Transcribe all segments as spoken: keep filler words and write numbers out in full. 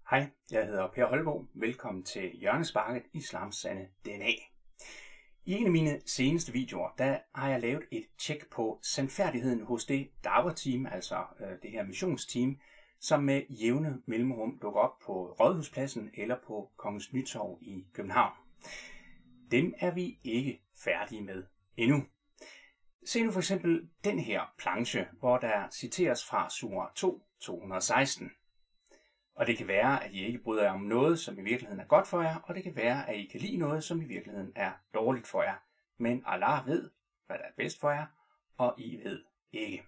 Hej, jeg hedder Per Holbo. Velkommen til Hjørnesparket, Islams sande D N A. I en af mine seneste videoer, der har jeg lavet et tjek på sandfærdigheden hos det Dawah-team, altså øh, det her missionsteam, som med jævne mellemrum dukker op på Rådhuspladsen eller på Kongens Nytorv i København. Dem er vi ikke færdige med endnu. Se nu for eksempel den her planche, hvor der citeres fra Sura to, to hundrede og seksten. Og det kan være, at I ikke bryder jer om noget, som i virkeligheden er godt for jer, og det kan være, at I kan lide noget, som i virkeligheden er dårligt for jer. Men Allah ved, hvad der er bedst for jer, og I ved ikke.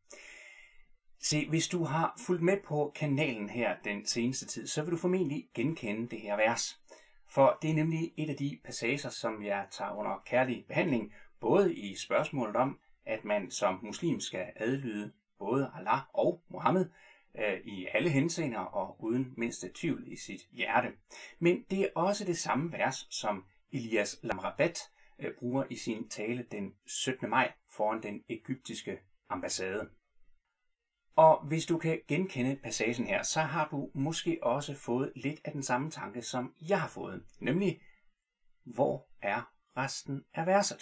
Se, hvis du har fulgt med på kanalen her den seneste tid, så vil du formentlig genkende det her vers. For det er nemlig et af de passager, som jeg tager under kærlig behandling, både i spørgsmålet om, at man som muslim skal adlyde både Allah og Muhammed, i alle henseender og uden mindste tvivl i sit hjerte. Men det er også det samme vers, som Elias Lamrabat bruger i sin tale den syttende maj foran den egyptiske ambassade. Og hvis du kan genkende passagen her, så har du måske også fået lidt af den samme tanke, som jeg har fået. Nemlig, hvor er resten af verset?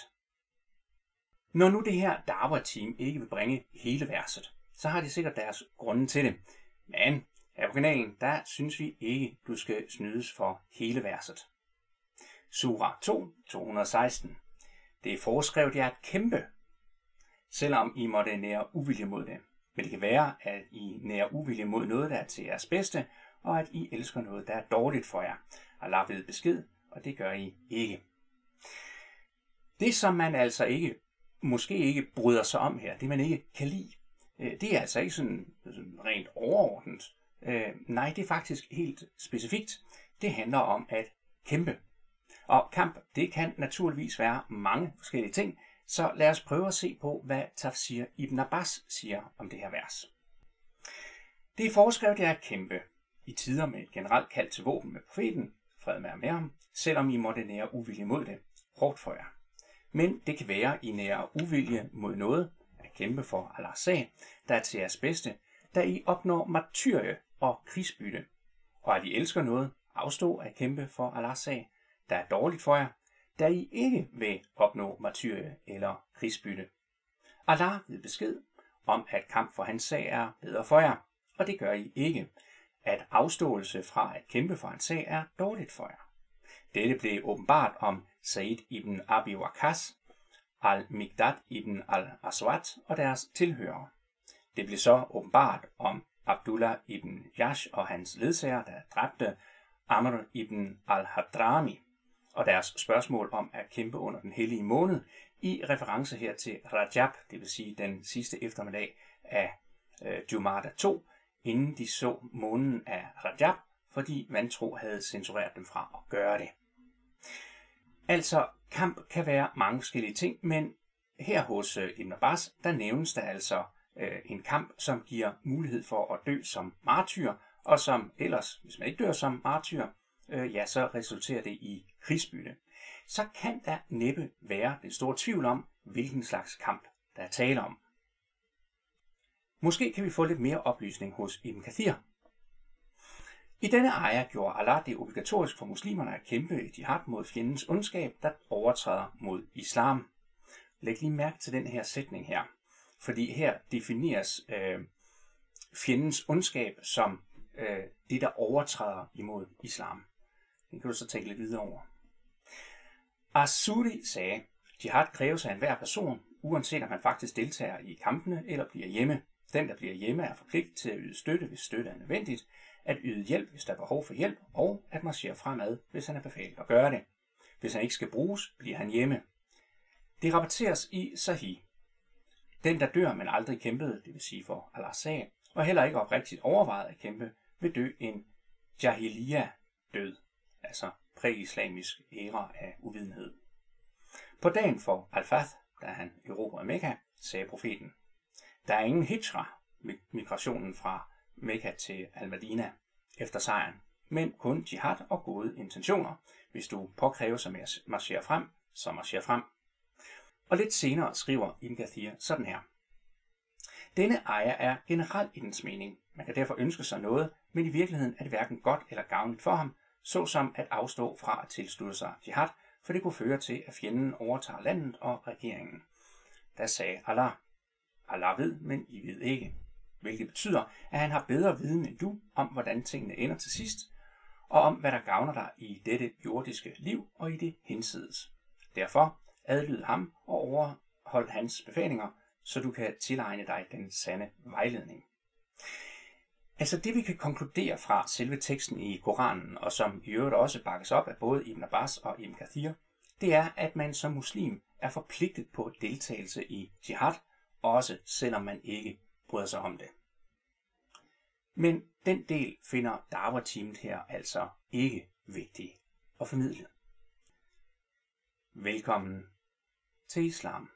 Når nu det her Dawah-team ikke vil bringe hele verset, så har de sikkert deres grunde til det. Men her på kanalen, der synes vi ikke, du skal snydes for hele verset. Sura to, to hundrede og seksten. Det er foreskrevet jer at kæmpe, selvom I måtte nære uvilje mod det. Men det kan være, at I nærer uvilje mod noget, der er til jeres bedste, og at I elsker noget, der er dårligt for jer. Allah ved besked, og det gør I ikke. Det, som man altså ikke, måske ikke bryder sig om her, det man ikke kan lide, det er altså ikke sådan, sådan rent overordnet. Øh, nej, det er faktisk helt specifikt. Det handler om at kæmpe. Og kamp, det kan naturligvis være mange forskellige ting, så lad os prøve at se på, hvad Tafsir Ibn Abbas siger om det her vers. Det er foreskrevet jer at kæmpe i tider med et generelt kald til våben med profeten, fred med med ham, selvom I måtte nære uvilje mod det, hårdt for jer. Men det kan være, I nærer uvilje mod noget, kæmpe for Allahs sag, der er til jeres bedste, da I opnår martyrie og krigsbytte, og at I elsker noget, afstå at kæmpe for Allahs sag, der er dårligt for jer, da I ikke vil opnå martyrie eller krigsbytte. Allah ved besked om, at kamp for hans sag er bedre for jer, og det gør I ikke. At afståelse fra at kæmpe for hans sag er dårligt for jer. Dette blev åbenbart om Said ibn Abi Waqqas, Al-Miqdad ibn al-Aswad og deres tilhørere. Det blev så åbenbart om Abdullah ibn Jash og hans ledsager, der dræbte Amr ibn al-Hadrami, og deres spørgsmål om at kæmpe under den hellige måned i reference her til Rajab, det vil sige den sidste eftermiddag af øh, Jumada to, inden de så månen af Rajab, fordi vantro havde censureret dem fra at gøre det. Altså, kamp kan være mange forskellige ting, men her hos uh, Ibn Abbas, der nævnes der altså uh, en kamp, som giver mulighed for at dø som martyr, og som ellers, hvis man ikke dør som martyr, uh, ja, så resulterer det i krigsbytte. Så kan der næppe være den store tvivl om, hvilken slags kamp der er tale om. Måske kan vi få lidt mere oplysning hos Ibn Kathir. I denne ayah gjorde Allah det obligatorisk for muslimerne at kæmpe i jihad mod fjendens ondskab, der overtræder mod islam. Læg lige mærke til den her sætning her, fordi her defineres øh, fjendens ondskab som øh, det, der overtræder imod islam. Den kan du så tænke lidt videre over. As-Suri sagde, jihad kræves af enhver person, uanset om man faktisk deltager i kampene eller bliver hjemme. Den, der bliver hjemme, er forpligtet til at yde støtte, hvis støtte er nødvendigt, at yde hjælp, hvis der er behov for hjælp, og at marchere fremad, hvis han er befalet at gøre det. Hvis han ikke skal bruges, bliver han hjemme. Det rapporteres i Sahih. Den, der dør, men aldrig kæmpede, det vil sige for Allahs sag, og heller ikke oprigtigt overvejet at kæmpe, vil dø en jahiliya-død, altså præislamisk æra af uvidenhed. På dagen for Al-Fath, da han erobrede Mekka, sagde profeten, der er ingen hijra, migrationen fra Mekka til Al-Madina efter sejren, men kun jihad og gode intentioner. Hvis du påkræver sig med at marchere frem, så marchere frem. Og lidt senere skriver Ibn Kathir sådan her. Denne ejer er generelt i dens mening. Man kan derfor ønske sig noget, men i virkeligheden er det hverken godt eller gavnligt for ham, såsom at afstå fra at tilslutte sig jihad, for det kunne føre til, at fjenden overtager landet og regeringen. Der sagde Allah, Allah ved, men I ved ikke. Hvilket betyder, at han har bedre viden end du om, hvordan tingene ender til sidst, og om, hvad der gavner dig i dette jordiske liv og i det hinsides. Derfor adlyd ham og overhold hans befalinger, så du kan tilegne dig den sande vejledning. Altså det vi kan konkludere fra selve teksten i Koranen, og som i øvrigt også bakkes op af både Ibn Abbas og Ibn Kathir, det er, at man som muslim er forpligtet på deltagelse i jihad, også selvom man ikke bryder sig om det. Men den del finder Dawah-teamet her altså ikke vigtig at formidle. Velkommen til islam.